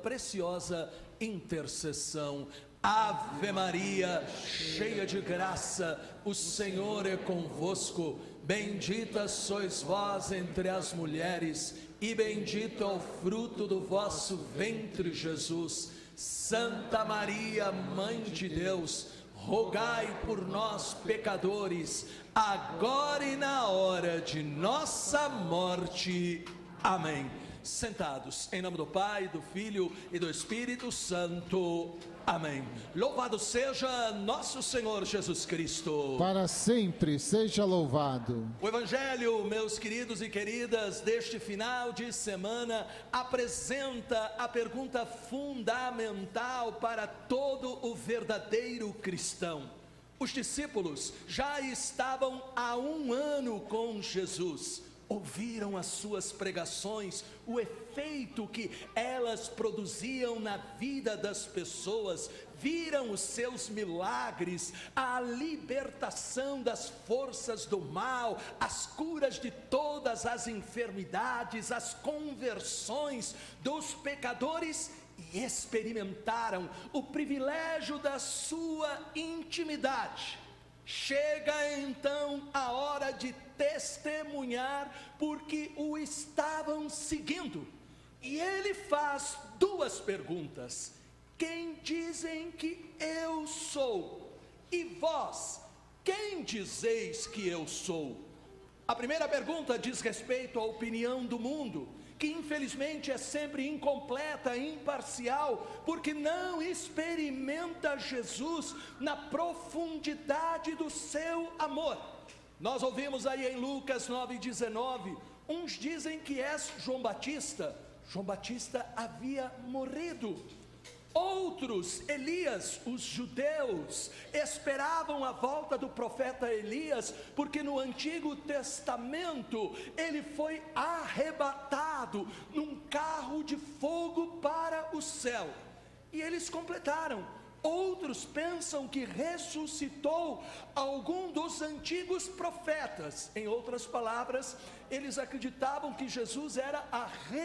preciosa intercessão. Ave Maria, cheia de graça, o Senhor é convosco. Bendita sois vós entre as mulheres, e bendito é o fruto do vosso ventre, Jesus. Santa Maria, Mãe de Deus, rogai por nós, pecadores, agora e na hora de nossa morte. Amém. Sentados, em nome do Pai, do Filho e do Espírito Santo. Amém. Louvado seja nosso Senhor Jesus Cristo. Para sempre seja louvado. O Evangelho, meus queridos e queridas, deste final de semana, apresenta a pergunta fundamental para todo o verdadeiro cristão. Os discípulos já estavam há 1 ano com Jesus. Ouviram as suas pregações, o efeito que elas produziam na vida das pessoas, viram os seus milagres, a libertação das forças do mal, as curas de todas as enfermidades, as conversões dos pecadores, e experimentaram o privilégio da sua intimidade. Chega então a hora de testemunhar, porque o estavam seguindo. E ele faz 2 perguntas: quem dizem que eu sou? E vós, quem dizeis que eu sou? A primeira pergunta diz respeito à opinião do mundo, que infelizmente é sempre incompleta e imparcial, porque não experimenta Jesus na profundidade do seu amor. Nós ouvimos aí em Lucas 9,19, uns dizem que és João Batista. João Batista havia morrido. Outros, Elias. Os judeus esperavam a volta do profeta Elias, porque no Antigo Testamento ele foi arrebatado num carro de fogo para o céu. E eles completaram. Outros pensam que ressuscitou algum dos antigos profetas. Em outras palavras, eles acreditavam que Jesus era a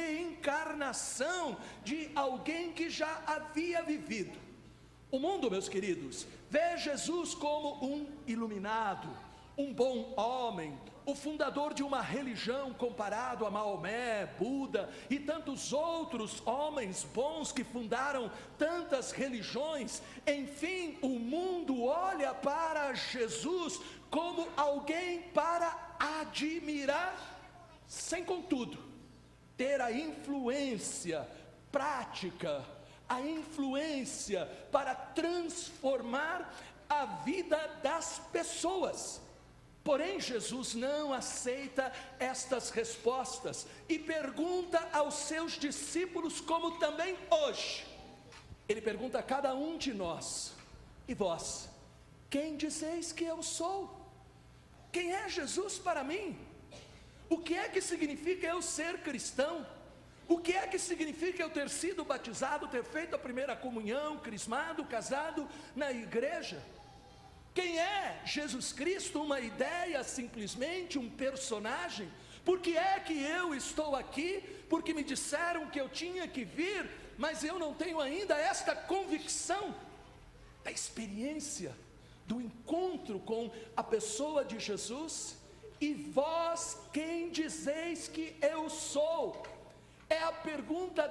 reencarnação de alguém que já havia vivido. O mundo, meus queridos, vê Jesus como um iluminado, um bom homem, o fundador de uma religião comparado a Maomé, Buda e tantos outros homens bons que fundaram tantas religiões. Enfim, o mundo olha para Jesus como alguém para admirar, sem contudo ter a influência prática, a influência para transformar a vida das pessoas. Porém, Jesus não aceita estas respostas e pergunta aos seus discípulos, como também hoje, ele pergunta a cada um de nós: e vós, quem dizeis que eu sou? Quem é Jesus para mim? O que é que significa eu ser cristão? O que é que significa eu ter sido batizado, ter feito a primeira comunhão, crismado, casado na igreja? Quem é Jesus Cristo? Uma ideia, simplesmente um personagem? Por que é que eu estou aqui? Porque me disseram que eu tinha que vir, mas eu não tenho ainda esta convicção da experiência, do encontro com a pessoa de Jesus. E vós, quem dizeis que eu sou? É a pergunta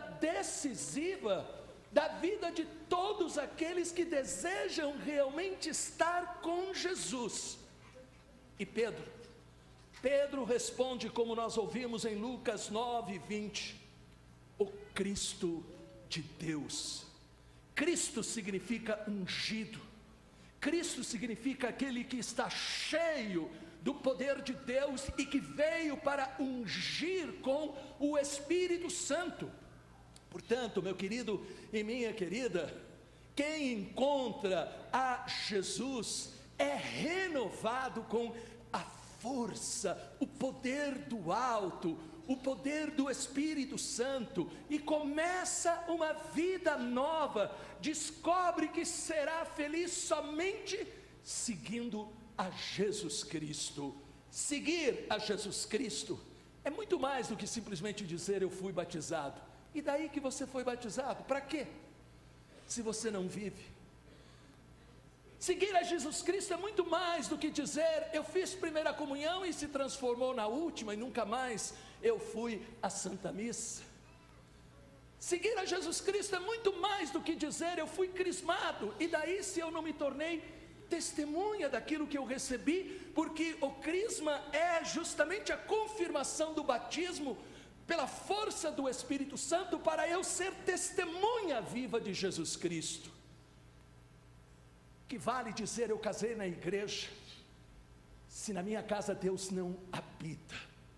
decisiva da vida de todos aqueles que desejam realmente estar com Jesus. E Pedro responde, como nós ouvimos em Lucas 9:20, o Cristo de Deus. Cristo significa ungido. Cristo significa aquele que está cheio do poder de Deus e que veio para ungir com o Espírito Santo. Portanto, meu querido e minha querida, quem encontra a Jesus é renovado com a força, o poder do alto, o poder do Espírito Santo, e começa uma vida nova, descobre que será feliz somente seguindo a Jesus Cristo. Seguir a Jesus Cristo é muito mais do que simplesmente dizer eu fui batizado. E daí que você foi batizado? Para quê? Se você não vive. Seguir a Jesus Cristo é muito mais do que dizer, eu fiz primeira comunhão e se transformou na última e nunca mais eu fui à Santa Missa. Seguir a Jesus Cristo é muito mais do que dizer, eu fui crismado, e daí se eu não me tornei testemunha daquilo que eu recebi, porque o crisma é justamente a confirmação do batismo, pela força do Espírito Santo, para eu ser testemunha viva de Jesus Cristo. Que vale dizer, eu casei na igreja, se na minha casa Deus não habita,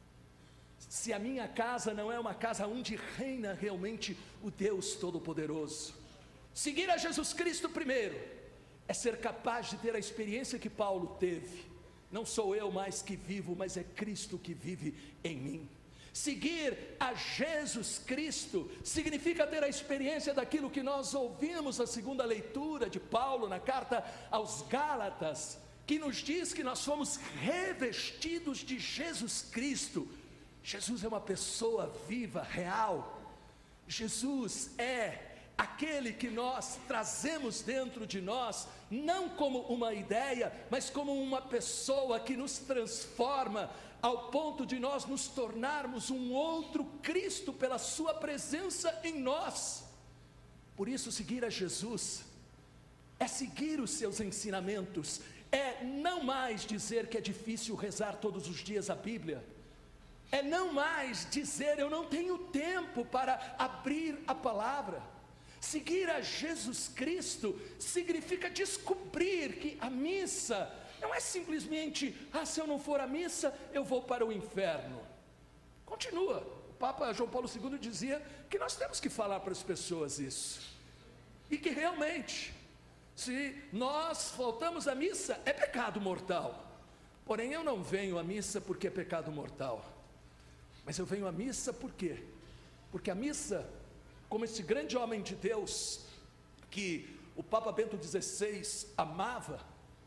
se a minha casa não é uma casa onde reina realmente o Deus Todo-Poderoso. Seguir a Jesus Cristo primeiro, é ser capaz de ter a experiência que Paulo teve, não sou eu mais que vivo, mas é Cristo que vive em mim. Seguir a Jesus Cristo significa ter a experiência daquilo que nós ouvimos na segunda leitura de Paulo na carta aos Gálatas, que nos diz que nós fomos revestidos de Jesus Cristo. Jesus é uma pessoa viva, real. Jesus é aquele que nós trazemos dentro de nós, não como uma ideia, mas como uma pessoa que nos transforma, ao ponto de nós nos tornarmos um outro Cristo pela sua presença em nós. Por isso seguir a Jesus é seguir os seus ensinamentos, é não mais dizer que é difícil rezar todos os dias a Bíblia, é não mais dizer eu não tenho tempo para abrir a palavra. Seguir a Jesus Cristo significa descobrir que a missa não é simplesmente, se eu não for à missa, eu vou para o inferno. Continua, o Papa João Paulo II dizia que nós temos que falar para as pessoas isso, e que realmente, se nós faltamos à missa, é pecado mortal. Porém eu não venho à missa porque é pecado mortal, mas eu venho à missa por quê? Porque a missa, como esse grande homem de Deus, que o Papa Bento XVI amava,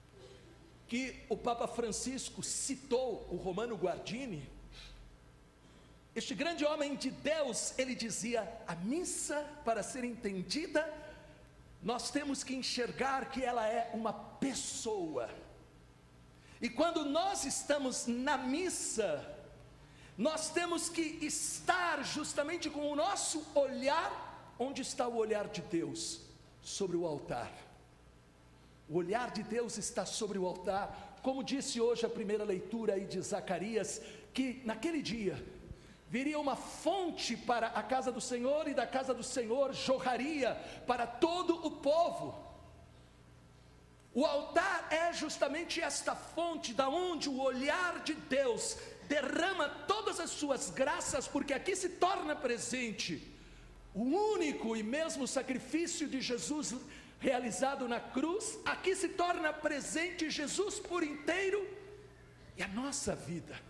que o Papa Francisco citou, o Romano Guardini, este grande homem de Deus, ele dizia, a missa, para ser entendida, nós temos que enxergar que ela é uma pessoa, e quando nós estamos na missa, nós temos que estar justamente com o nosso olhar, onde está o olhar de Deus? Sobre o altar. O olhar de Deus está sobre o altar, como disse hoje a primeira leitura aí de Zacarias, que naquele dia, viria uma fonte para a casa do Senhor, e da casa do Senhor jorraria para todo o povo. O altar é justamente esta fonte, da onde o olhar de Deus derrama todas as suas graças, porque aqui se torna presente o único e mesmo sacrifício de Jesus realizado na cruz. Aqui se torna presente Jesus por inteiro, e a nossa vida,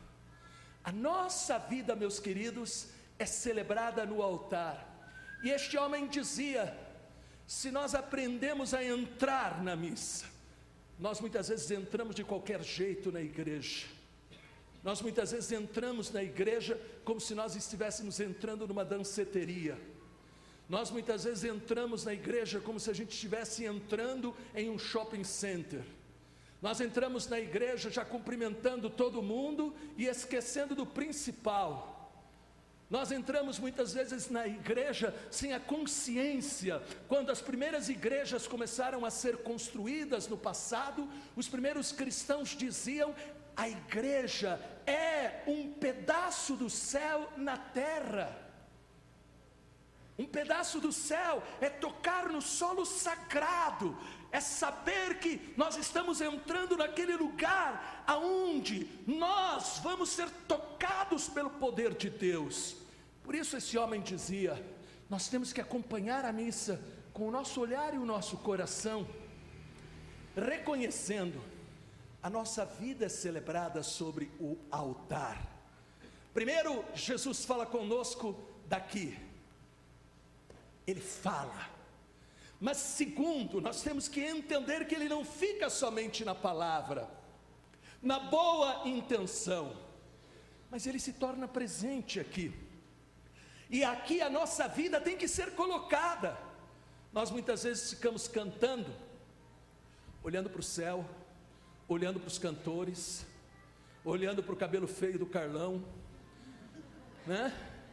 meus queridos, é celebrada no altar. E este homem dizia, se nós aprendemos a entrar na missa, nós muitas vezes entramos de qualquer jeito na igreja, nós muitas vezes entramos na igreja como se nós estivéssemos entrando numa danceteria, nós muitas vezes entramos na igreja como se a gente estivesse entrando em um shopping center, nós entramos na igreja já cumprimentando todo mundo e esquecendo do principal. Nós entramos muitas vezes na igreja sem a consciência. Quando as primeiras igrejas começaram a ser construídas no passado, os primeiros cristãos diziam, a igreja é um pedaço do céu na terra. Um pedaço do céu é tocar no solo sagrado, é saber que nós estamos entrando naquele lugar aonde nós vamos ser tocados pelo poder de Deus. Por isso esse homem dizia, nós temos que acompanhar a missa com o nosso olhar e o nosso coração, reconhecendo a nossa vida é celebrada sobre o altar. Primeiro, Jesus fala conosco daqui, Ele fala, mas segundo, nós temos que entender que Ele não fica somente na palavra, na boa intenção, mas Ele se torna presente aqui. E aqui a nossa vida tem que ser colocada. Nós muitas vezes ficamos cantando, olhando para o céu, olhando para os cantores, olhando para o cabelo feio do Carlão, né?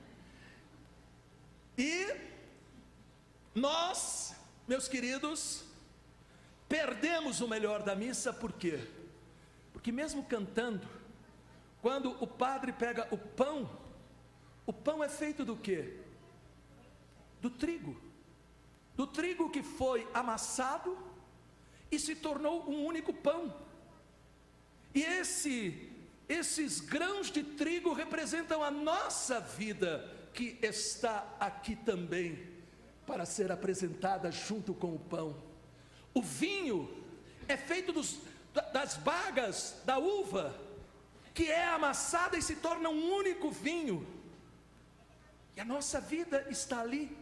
E nós, meus queridos, perdemos o melhor da missa. Por quê? Porque mesmo cantando, quando o padre pega o pão é feito do quê? Do trigo que foi amassado e se tornou um único pão. E esses grãos de trigo representam a nossa vida, que está aqui também para ser apresentada junto com o pão. O vinho é feito das bagas da uva, que é amassada e se torna um único vinho. E a nossa vida está ali.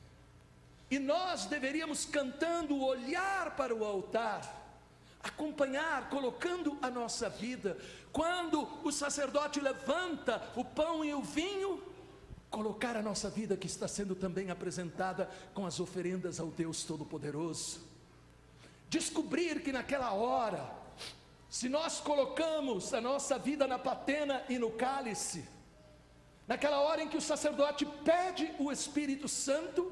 E nós deveríamos, cantando, olhar para o altar, acompanhar, colocando a nossa vida. Quando o sacerdote levanta o pão e o vinho, colocar a nossa vida, que está sendo também apresentada com as oferendas ao Deus Todo-Poderoso. Descobrir que naquela hora, se nós colocamos a nossa vida na patena e no cálice, naquela hora em que o sacerdote pede o Espírito Santo,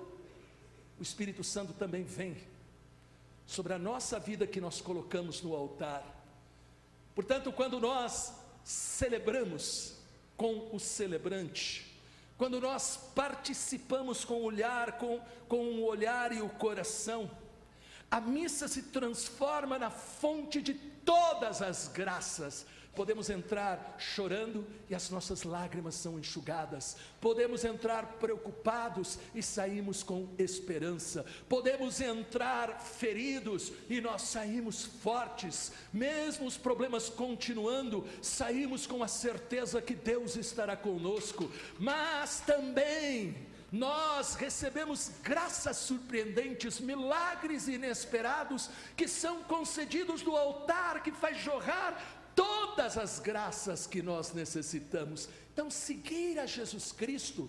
o Espírito Santo também vem sobre a nossa vida que nós colocamos no altar. Portanto, quando nós celebramos com o celebrante, quando nós participamos com o olhar, com o olhar e o coração, a missa se transforma na fonte de todas as graças. Podemos entrar chorando e as nossas lágrimas são enxugadas. Podemos entrar preocupados e saímos com esperança. Podemos entrar feridos e nós saímos fortes. Mesmo os problemas continuando, saímos com a certeza que Deus estará conosco. Mas também nós recebemos graças surpreendentes, milagres inesperados, que são concedidos do altar, que faz jorrar todas as graças que nós necessitamos. Então, seguir a Jesus Cristo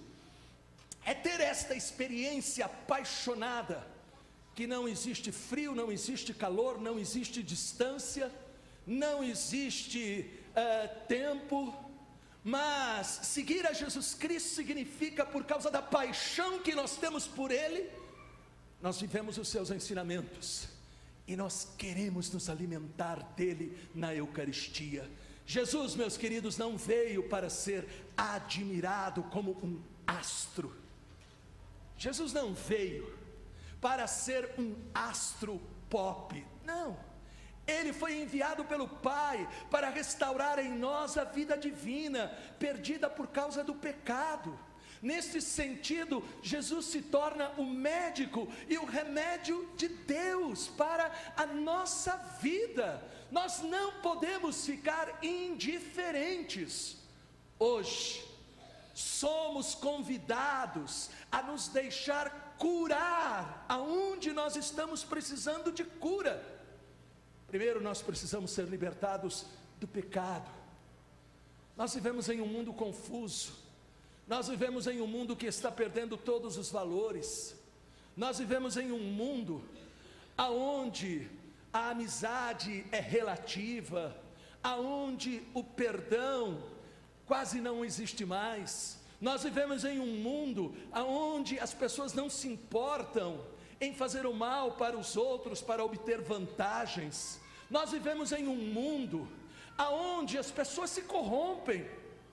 é ter esta experiência apaixonada, que não existe frio, não existe calor, não existe distância, não existe tempo. Mas seguir a Jesus Cristo significa, por causa da paixão que nós temos por Ele, nós vivemos os seus ensinamentos e nós queremos nos alimentar dele na Eucaristia. Jesus, meus queridos, não veio para ser admirado como um astro. Jesus não veio para ser um astro pop, não. Ele foi enviado pelo Pai para restaurar em nós a vida divina, perdida por causa do pecado. Nesse sentido, Jesus se torna o médico e o remédio de Deus para a nossa vida. Nós não podemos ficar indiferentes. Hoje, somos convidados a nos deixar curar aonde nós estamos precisando de cura. Primeiro, nós precisamos ser libertados do pecado. Nós vivemos em um mundo confuso. Nós vivemos em um mundo que está perdendo todos os valores. Nós vivemos em um mundo aonde a amizade é relativa, aonde o perdão quase não existe mais. Nós vivemos em um mundo aonde as pessoas não se importam em fazer o mal para os outros para obter vantagens. Nós vivemos em um mundo aonde as pessoas se corrompem.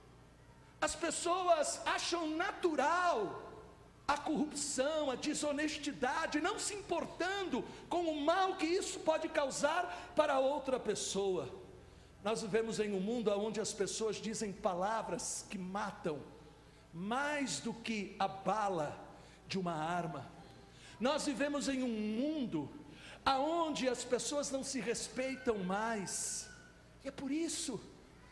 As pessoas acham natural a corrupção, a desonestidade, não se importando com o mal que isso pode causar para outra pessoa. Nós vivemos em um mundo onde as pessoas dizem palavras que matam, mais do que a bala de uma arma. Nós vivemos em um mundo onde as pessoas não se respeitam mais. E é por isso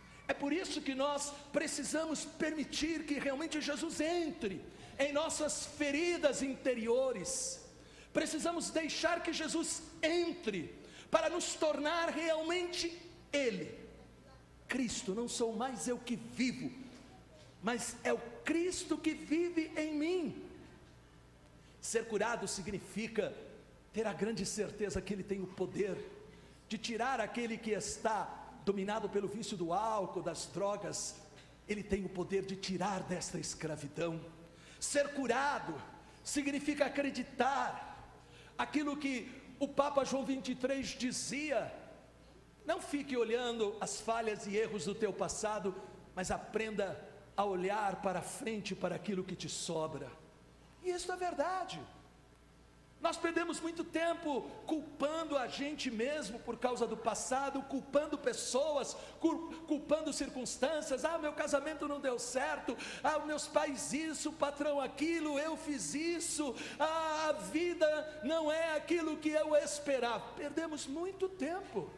que nós precisamos permitir que realmente Jesus entre em nossas feridas interiores. Precisamos deixar que Jesus entre para nos tornar realmente Ele, Cristo. Não sou mais eu que vivo, mas é o Cristo que vive em mim. Ser curado significa ter a grande certeza que Ele tem o poder de tirar aquele que está dominado pelo vício do álcool, das drogas. Ele tem o poder de tirar desta escravidão. Ser curado significa acreditar aquilo que o Papa João 23 dizia: não fique olhando as falhas e erros do teu passado, mas aprenda a olhar para frente, para aquilo que te sobra. E isso é verdade. Nós perdemos muito tempo culpando a gente mesmo por causa do passado, culpando pessoas, culpando circunstâncias. Meu casamento não deu certo, meus pais isso, o patrão aquilo, eu fiz isso, a vida não é aquilo que eu esperava. Perdemos muito tempo.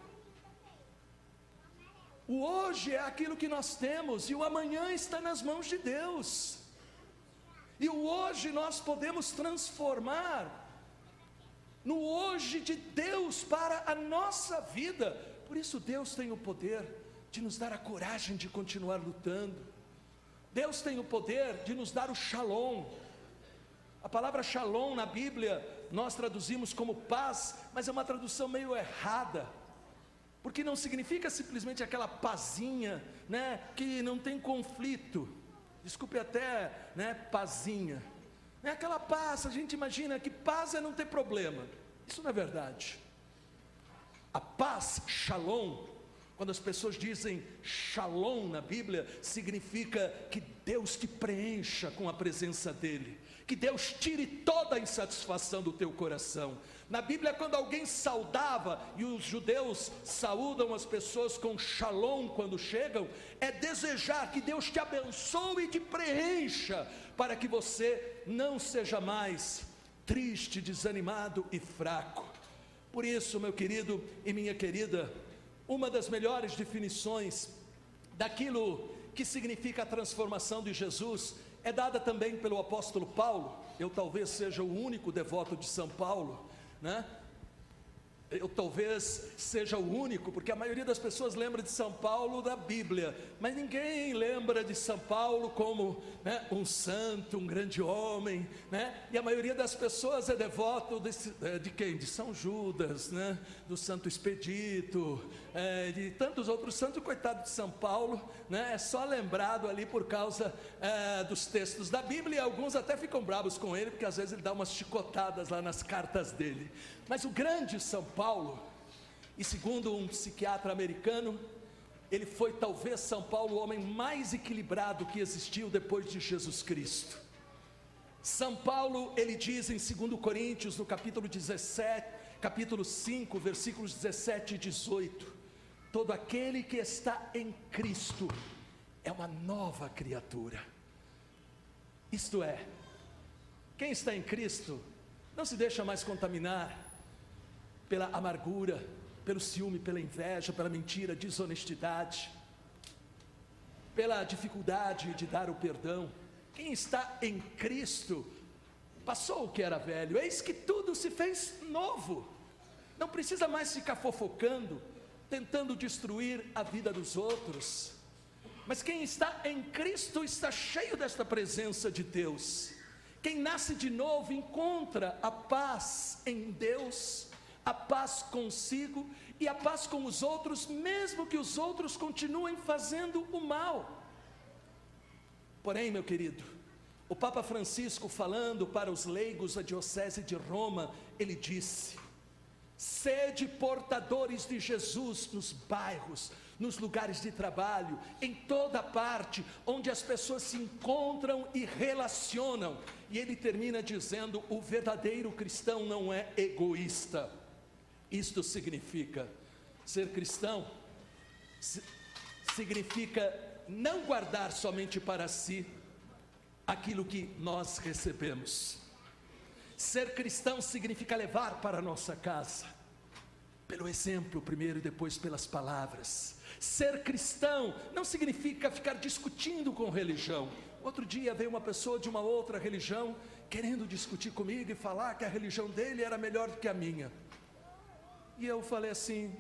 O hoje é aquilo que nós temos, e o amanhã está nas mãos de Deus. E o hoje nós podemos transformar no hoje de Deus para a nossa vida. Por isso Deus tem o poder de nos dar a coragem de continuar lutando. Deus tem o poder de nos dar o shalom. A palavra shalom na Bíblia nós traduzimos como paz, mas é uma tradução meio errada, porque não significa simplesmente aquela pazinha, que não tem conflito. Desculpe até, pazinha. É aquela paz, a gente imagina que paz é não ter problema. Isso não é verdade. A paz, shalom, quando as pessoas dizem shalom na Bíblia, significa que Deus te preencha com a presença dEle, que Deus tire toda a insatisfação do teu coração. Na Bíblia, quando alguém saudava, e os judeus saúdam as pessoas com shalom quando chegam, é desejar que Deus te abençoe e te preencha, para que você não seja mais triste, desanimado e fraco. Por isso, meu querido e minha querida, uma das melhores definições daquilo que significa a transformação de Jesus é dada também pelo apóstolo Paulo. Eu talvez seja o único devoto de São Paulo, eu talvez seja o único, porque a maioria das pessoas lembra de São Paulo da Bíblia, mas ninguém lembra de São Paulo como um santo, um grande homem, e a maioria das pessoas é devoto de quem? De São Judas, do Santo Expedito, de tantos outros santos. Coitado de São Paulo, é só lembrado ali por causa dos textos da Bíblia, e alguns até ficam bravos com ele, porque às vezes ele dá umas chicotadas lá nas cartas dele. Mas o grande São Paulo, e segundo um psiquiatra americano, ele foi talvez São Paulo o homem mais equilibrado que existiu depois de Jesus Cristo. São Paulo, ele diz em 2 Coríntios, no capítulo 5, versículos 17 e 18: todo aquele que está em Cristo é uma nova criatura. Isto é, quem está em Cristo não se deixa mais contaminar pela amargura, pelo ciúme, pela inveja, pela mentira, desonestidade, pela dificuldade de dar o perdão. Quem está em Cristo passou o que era velho, eis que tudo se fez novo. Não precisa mais ficar fofocando, tentando destruir a vida dos outros. Mas quem está em Cristo está cheio desta presença de Deus. Quem nasce de novo encontra a paz em Deus, a paz consigo e a paz com os outros, mesmo que os outros continuem fazendo o mal. Porém, meu querido, o Papa Francisco, falando para os leigos da Diocese de Roma, ele disse: sede portadores de Jesus nos bairros, nos lugares de trabalho, em toda parte onde as pessoas se encontram e relacionam. E ele termina dizendo: o verdadeiro cristão não é egoísta. Isto significa, ser cristão significa não guardar somente para si aquilo que nós recebemos. Ser cristão significa levar para a nossa casa, pelo exemplo primeiro e depois pelas palavras. Ser cristão não significa ficar discutindo com religião. Outro dia veio uma pessoa de uma outra religião querendo discutir comigo e falar que a religião dele era melhor do que a minha. E eu falei assim: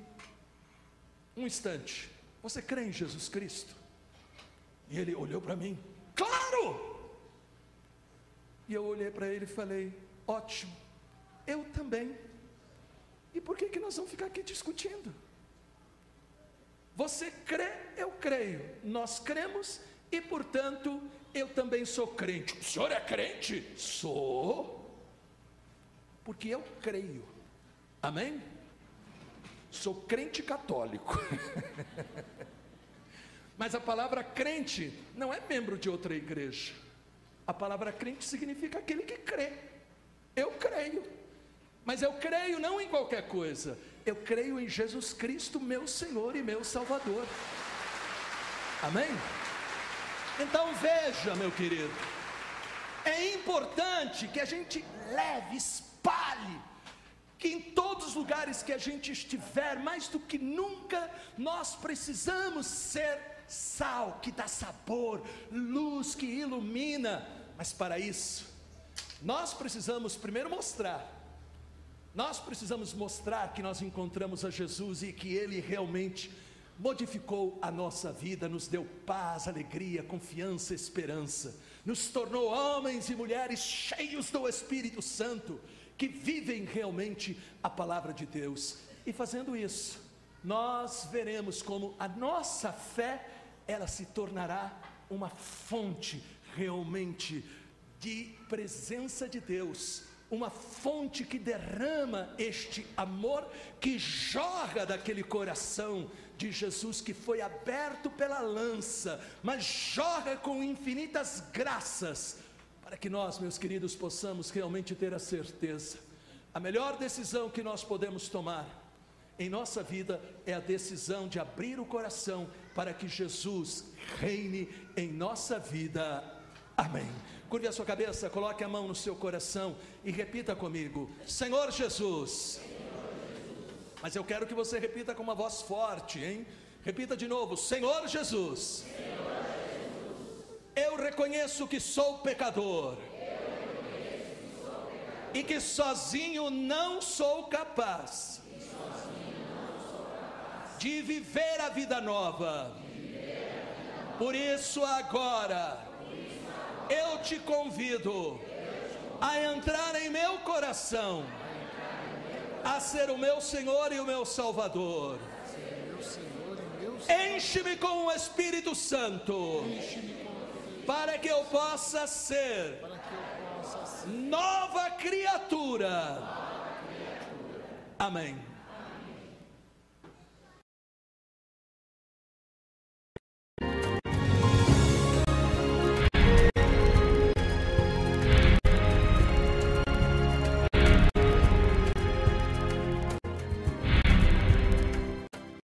um instante, você crê em Jesus Cristo? E ele olhou para mim: Claro! E eu olhei para ele e falei: ótimo, eu também. E por que nós vamos ficar aqui discutindo? Você crê, eu creio, nós cremos e, portanto, eu também sou crente. O senhor é crente? Sou, porque eu creio, amém? Sou crente católico. Mas a palavra crente não é membro de outra igreja. A palavra crente significa aquele que crê. Eu creio, mas eu creio não em qualquer coisa, eu creio em Jesus Cristo, meu Senhor e meu Salvador, amém? Então veja, meu querido, é importante que a gente leve, espalhe, que em todos os lugares que a gente estiver, mais do que nunca, nós precisamos ser sal, que dá sabor, luz que ilumina. Mas para isso, nós precisamos primeiro mostrar que nós encontramos a Jesus e que Ele realmente modificou a nossa vida, nos deu paz, alegria, confiança, esperança, nos tornou homens e mulheres cheios do Espírito Santo, que vivem realmente a palavra de Deus. E fazendo isso, nós veremos como a nossa fé, ela se tornará uma fonte realmente de presença de Deus, uma fonte que derrama este amor que jorra daquele coração de Jesus, que foi aberto pela lança, mas jorra com infinitas graças, para que nós, meus queridos, possamos realmente ter a certeza, a melhor decisão que nós podemos tomar em nossa vida é a decisão de abrir o coração para que Jesus reine em nossa vida, amém. Curve a sua cabeça, coloque a mão no seu coração e repita comigo: Senhor Jesus. Mas eu quero que você repita com uma voz forte, hein? Repita de novo: Senhor Jesus. Eu reconheço que sou pecador. E que sozinho não sou capaz de viver a vida nova. Por isso agora eu te convido a entrar em meu coração, a ser o meu Senhor e o meu Salvador. Enche-me com o Espírito Santo, para que eu possa ser nova criatura. Amém.